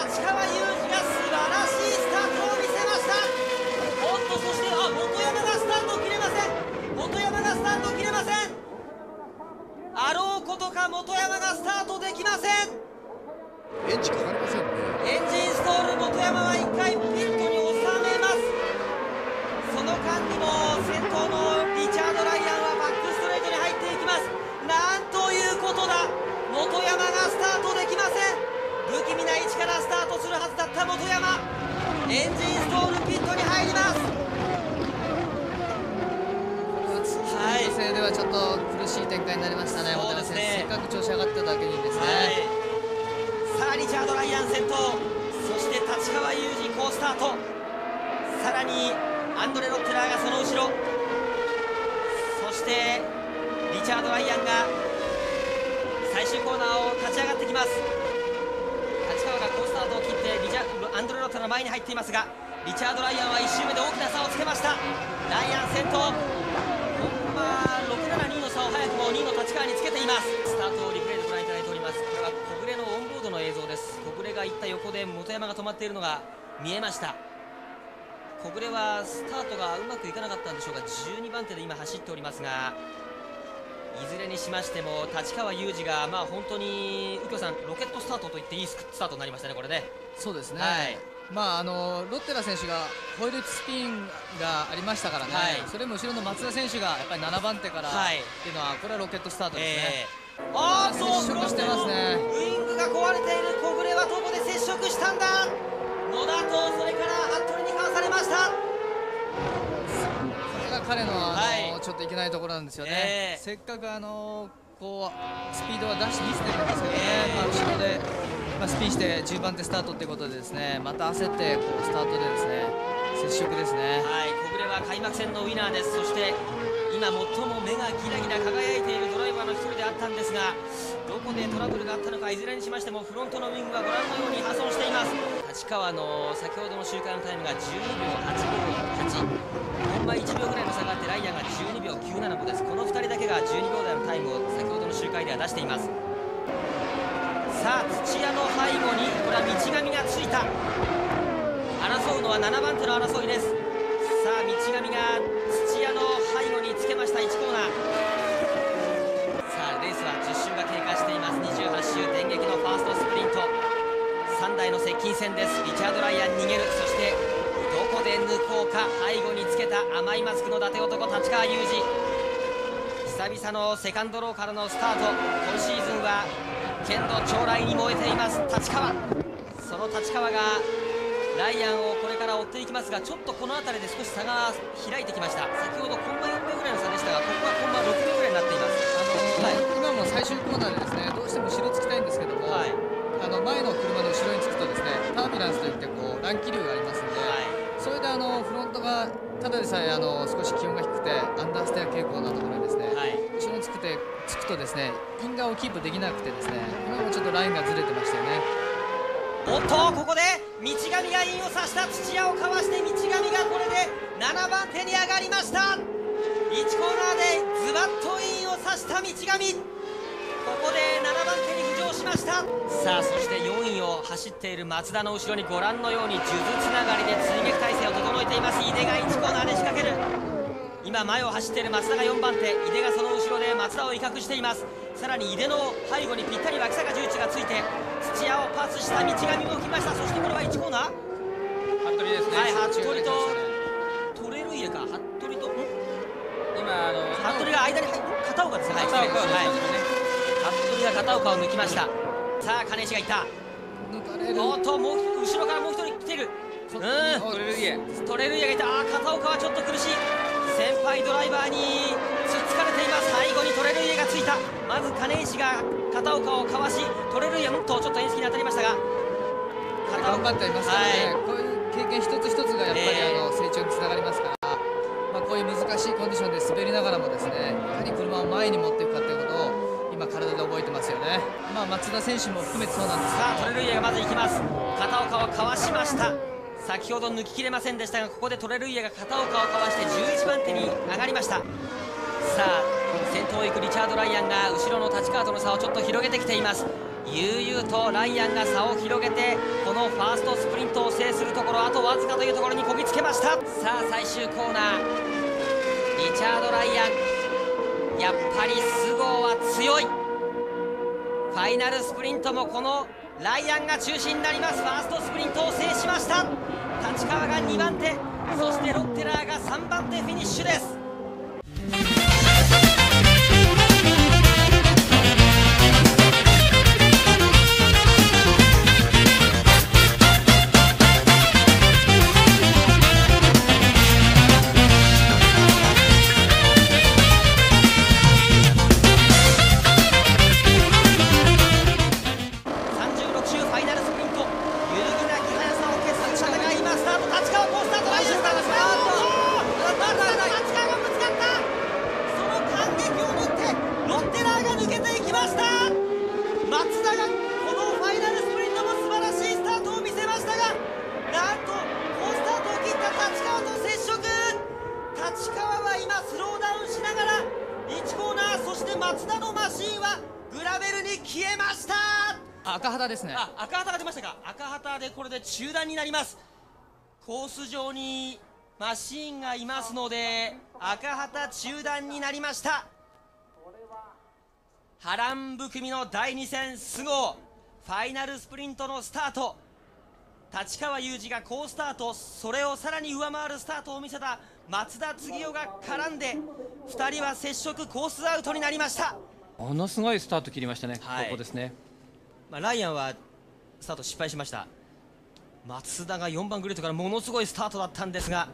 立川雄二が素晴らしいスタートを見せました。おっと、そして本山がスタートを切れません。本山がスタートを切れません。あろうことか本山がスタートできません。 エンジンかかりませんね。 エンジンストール、本山は1回ピットに収めます。その間にも先頭のリチャード・ライアンはバックストレートに入っていきます。なんということだ、本山がスタートできません。不気味な位置からスタートするはずだった本山、エンジンストールピットに入ります。 はい、せいではちょっと苦しい展開になりましたね。本山選手、せっかく調子上がっただけにですね、 さあリチャード・ライアン先頭、そして立川雄二好スタート、さらにアンドレ・ロッテラーがその後ろ、そしてリチャード・ライアンが最終コーナーを立ち上がってきます。立川が好スタートを切ってアンドレ・ロッテラーの前に入っていますが、リチャード・ライアンは1周目で大きな差をつけました。ライアン先頭、672の差を早くも2位の立川につけています。スタートをリプレイでご覧いただいております。これは小暮のオンボードの映像です。小暮が行った横で本山が止まっているのが見えました。小暮はスタートがうまくいかなかったんでしょうが、12番手で今走っておりますが、いずれにしましても立川雄二が本当に右京さん、ロケットスタートと言っていいスタートになりましたね、これね。 そうですね、 はい、 ロッテラ選手がホイールスピンがありましたからね、はい、それも後ろの松田選手がやっぱり7番手からっていうのは、これはロケットスタートですね。接触してますね。 ウイングが壊れている小暮はどこで接触したんだ。野田とそれから服部にかわされました。 これが彼のちょっといけないところなんですよね。せっかくこうスピードは出して見せてるんですけどね、後ろでスピンして10番手スタートということでですね、また焦ってこうスタートでですね接触ですね。 はい、小暮は開幕戦のウィナーです。そして今最も目がギラギラ輝いているドライバーの一人であったんですが、どこでトラブルがあったのか、いずれにしましてもフロントのウイングはご覧のように破損しています。立川の先ほどの周回のタイムが12秒858、本番1秒ぐらいの差があって、ライアンが12秒975です。この2人だけが12秒台のタイムを先ほどの周回では出しています。さあ土屋の背後にこれは道上がついた。争うのは7番手の争いです。さあ道上が土屋の背後につけました。1コーナー、さあレースは10周が経過しています。28周電撃のファーストスプリント、3台の接近戦です。リチャード・ライアン逃げる、そしてどこで抜こうか。背後につけた甘いマスクの伊達男立川雄二、久々のセカンドローからのスタート。今シーズンは剣道将来に燃えています立川。その立川がライアンをこれから追っていきますが、ちょっとこの辺りで少し差が開いてきました。先ほどコンマ4秒ぐらいの差でしたが、ここはコンマ6秒ぐらいになっています。 今も最終コーナーでですね、どうしても後ろつきたいんですけども、前の車の後ろにつくとですね、タービュランスといってこう乱気流がありますので、それでフロントがただでさえ少し気温が低くてアンダーステア傾向なところにですね、後ろにつくとですね、イン側をキープできなくてですね、今もちょっとラインがずれてましたよね。 おっと、ここで道上がインを刺した土屋をかわして、道上がこれで7番手に上がりました。1コーナーでズバッとインを刺した道上、ここで7番手に浮上しました。さあそして4位を走っている松田の後ろにご覧のように数珠つながりで追撃態勢を整えています。井出が1コーナーで仕掛ける。今前を走っている松田が4番手、井出がその後ろで松田を威嚇しています。さらに井出の背後にぴったり脇坂重一がついて土屋をパスした道上も来ました。そしてこれは1コーナー、 服部ですね。 はい、服部とトレルイエか、服部と今服部が間に入って片岡ですね。服部が片岡を抜きました。さあ金石がいた。おっと、もう後ろからもう一人来ている。トレルイエがいた。片岡はちょっと苦しい。先輩ドライバーにつっつかれています。背後にトレルイエがついた。まず金石が片岡をかわし、トレルイエとちょっと縁石に当たりましたが、 頑張っていますからね、こういう経験一つ一つがやっぱり成長につながりますから、こういう難しいコンディションで滑りながらもですね、いかに車を前に持っていくかということを今体で覚えてますよね。松田選手も含めてそうなんです。 さあトレルイエがまず行きます。片岡をかわしました。先ほど抜ききれませんでしたが、ここでトレルイエが片岡をかわして11番手に上がりました。さあ先頭を行くリチャード・ライアンが後ろの立川との差をちょっと広げてきています。 悠々とライアンが差を広げてこのファーストスプリントを制するところあとわずかというところにこぎつけました。さあ最終コーナー、リチャード・ライアン、やっぱりスゴーは強い。ファイナルスプリントもこのライアンが中心になります。ファーストスプリントを制しました。立川が2番手、そしてロッテラーが3番手フィニッシュです。松田のマシンはグラベルに消えました。 赤旗ですね。 赤旗が出ましたか。赤旗でこれで中断になります。コース上にマシーンがいますので赤旗中断になりました。波乱含みの第2戦スゴーファイナルスプリントのスタート、立川雄二が好スタート、それをさらに上回るスタートを見せた松田次生が絡んで2人は接触コースアウトになりました。 ものすごいスタート切りましたね、ここですね。 ライアンはスタート失敗しました。松田が4番グリッドからものすごいスタートだったんですが、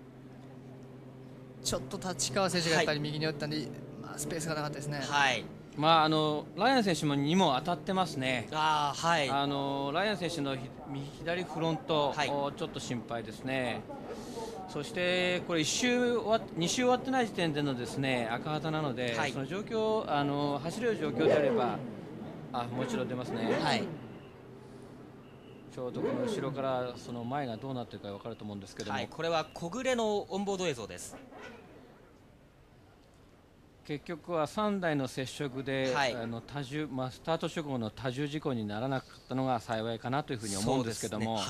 ちょっと立川選手がやっぱり右に寄ったんで、スペースがなかったですね。 はい、 ライアン選手にも当たってますね。 はい、 ライアン選手の左フロント、ちょっと心配ですね。そしてこれ2周終わってない時点でのですね赤旗なので、その状況走れる状況であればもう一度出ますね。はい、ちょうどこの後ろからその前がどうなっているか分かると思うんですけども、 これは小暮のオンボード映像です。 結局は3台の接触で、スタート直後の多重事故にならなかったのが幸いかなというふうに思うんですけども、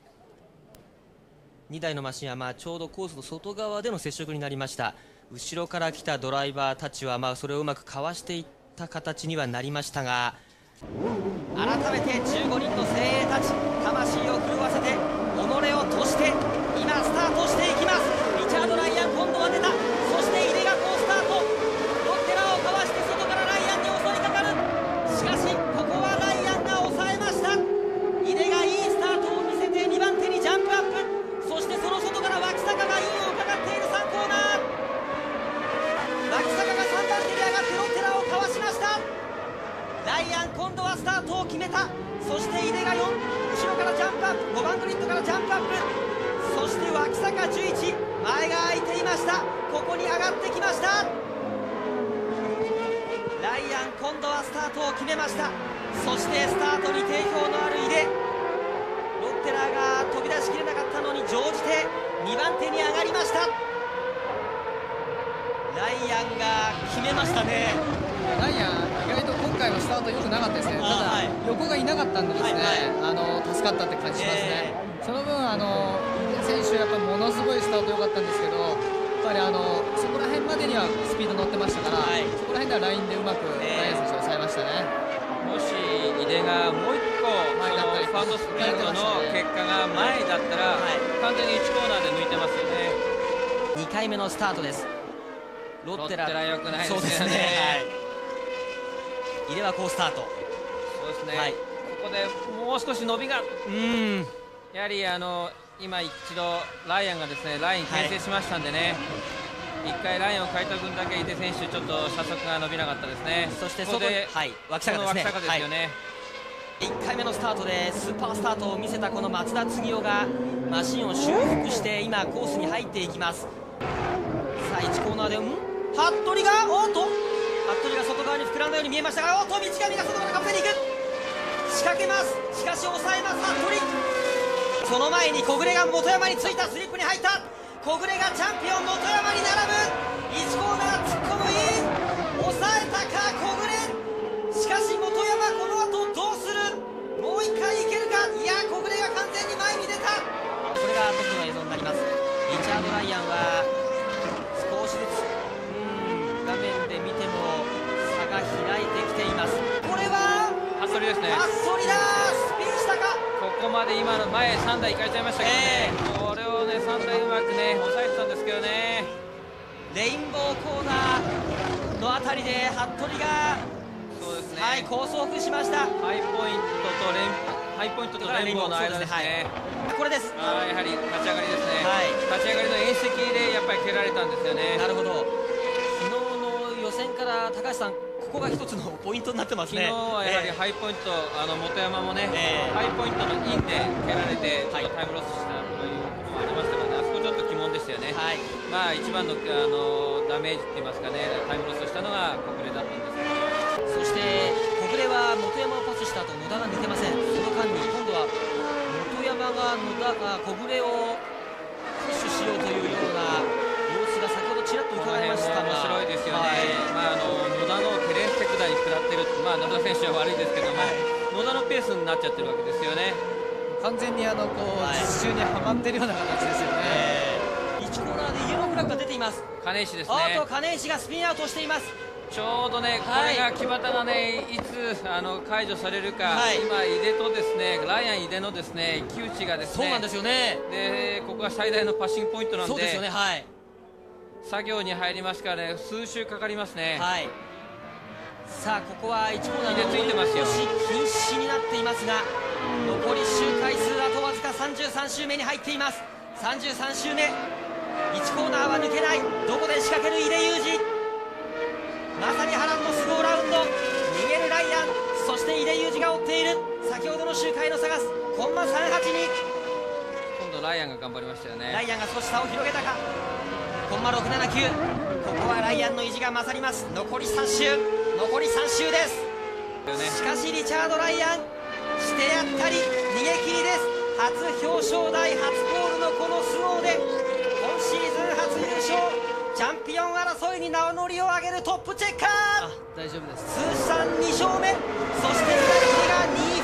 2台のマシンはちょうどコースの外側での接触になりました。後ろから来たドライバーたちはそれをうまくかわしていった形にはなりましたが、改めて15人の精鋭たち魂を震わせて己を賭して今スタートしていきます。リチャード・ライアン今度は出た。そして井出が好スタート、ロッテラーをかわして外からライアンに襲いかかる。しかしここはライアンが抑えました。井出がいいスタートを見せて2番手にジャンプアップ、そしてその外から脇坂がインを伺っている3コーナー。脇坂が3番手に上がってロッテラーをかわしました。ライアン今度はスタートを決めた。そして井出が4、後ろからジャンプアップ、5番グリッドからジャンプアップ、そして脇坂11、前が空いていました。ここに上がってきました。ライアン今度はスタートを決めました。そしてスタートに定評のある井出、ロッテラーが飛び出しきれなかったのに乗じて2番手に上がりました。ライアンが決めましたね。 ライアン意外と今回のスタート良くなかったですね。ただ、横がいなかったんでですね、助かったって感じしますね。その分選手やっぱりものすごいスタート良かったんですけど、やっぱりそこら辺までにはスピード乗ってましたから、そこら辺ではラインでうまくライアン選手を抑えましたね。 もし井出がもう1個前だったりファーストスプリントの結果が前だったら、完全に1コーナーで抜いてますよね。 2回目のスタートです。ロッテラー良くないですね。 井出は好スタート。 そうですね、ここでもう少し伸びがやはり今一度ライアンがですねライン牽制しましたんでね、1回ラインを変えた分だけ井出選手ちょっと車速が伸びなかったですね。 そしてそこで脇坂ですね。 ですよね。 1回目のスタートでスーパースタートを見せたこの松田次生がマシンを修復して今コースに入っていきます。さあ1コーナーで服部が服部が外側に膨らんだように見えましたが、道上が外からかぶせに行く。仕掛けます。しかし抑えます服部。その前に小暮が本山についた。スリップに入った。小暮がチャンピオン本山に並ぶ。1コーナー突っ込むイン、抑えたか小暮。しかし本山この後どうライアンは少しずつ画面で見ても差が開いてきています。これは服部ですね。 服部だ、スピンしたか。 ここまで今の前3台行かれちゃいましたけどね、これをね3台うまくね抑えてたんですけどね。 レインボーコーナーのあたりで服部がそうですね、 はい、高速しました。 ハイポイントとレインボーの間ですね。 これです。 やはり立ち上がりですね、 はい、 立ち上がりの縁石でやっぱり蹴られたんですよね。 なるほど。昨日の予選から高橋さん、ここが一つのポイントになってますね。 昨日はやはりハイポイント、本山もね、ハイポイントのインで蹴られてちょっとタイムロスしたということもありましたからね、あそこちょっと鬼門でしたよね。 はい、 まあ一番の、ダメージって言いますかね、タイムロスしたのが小暮だったんですけど、 そして小暮は本山をパスした後、野田が抜けません。その間に今度は本山が小暮をプッシュしようというような様子が先ほどちらっと伺いましたが、 面白いですよね。 はい、 野田のテレンテクダに下ってる、野田選手は悪いですけども、野田のペースになっちゃってるわけですよね。 完全に実習にはまってるような形ですよね。 1コーナーでイエローフラッグが出ています。 金石ですね。 金石がスピンアウトしています。 ちょうどね、これが木端がね、いつ解除されるか、今、井出とですね、ライアン井出のですね、一騎打ちがですね、 そうなんですよね。 で、ここが最大のパッシングポイントなんで、 そうですよね、はい、 作業に入りますからね、数周かかりますね。 はい、さあ、ここは1コーナーの井出ついてますよ。 禁止になっていますが、残り周回数あとわずか33周目に入っています。33周目、1コーナーは抜けない。どこで仕掛ける井出裕二、まさに波乱のスローラウンド、逃げるライアン、そして井出裕二が追っている。先ほどの周回の差がコンマ382。 今度ライアンが頑張りましたよね。 ライアンが少し差を広げたか。コンマ679。ここはライアンの意地が勝ります。残り3周、残り3周です。しかしリチャード・ライアンしてやったり逃げ切りです。初表彰台、初ゴールのこのスローで今シーズン初優勝、チャンピオン争いに名乗りを上げるトップチェッカー。 大丈夫です。 通算2勝目、そして左手が2位